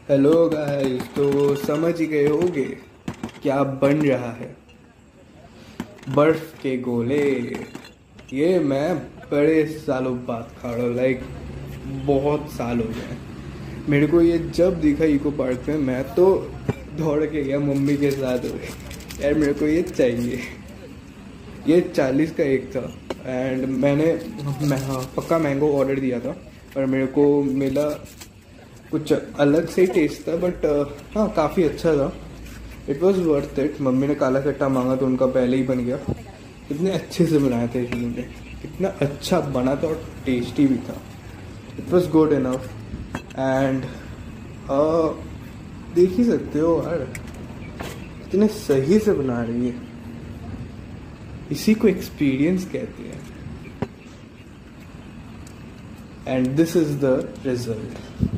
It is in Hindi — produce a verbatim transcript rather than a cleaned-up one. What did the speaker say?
हेलो गाइस, तो समझ ही गए होगे क्या बन रहा है। बर्फ के गोले। ये मैं बड़े सालों बाद खा रहा हूँ, लाइक बहुत साल हो गए। मेरे को ये जब दिखा इको पार्क में, मैं तो दौड़ के गया मम्मी के साथ। यार मेरे को ये चाहिए। ये चालीस का एक था एंड मैंने मैं, हाँ, पक्का मैंगो ऑर्डर दिया था, पर मेरे को मिला कुछ अलग से ही टेस्ट था, बट हाँ काफ़ी अच्छा था। It was worth it. Mummy ने काला खट्टा मांगा तो उनका पहले ही बन गया। इतने अच्छे से बनाया था इन्होंने, इतना अच्छा बना था और टेस्टी भी था। It was good enough and देख ही सकते हो यार, इतने सही से बना रही है। इसी को एक्सपीरियंस कहते हैं। And this is the result.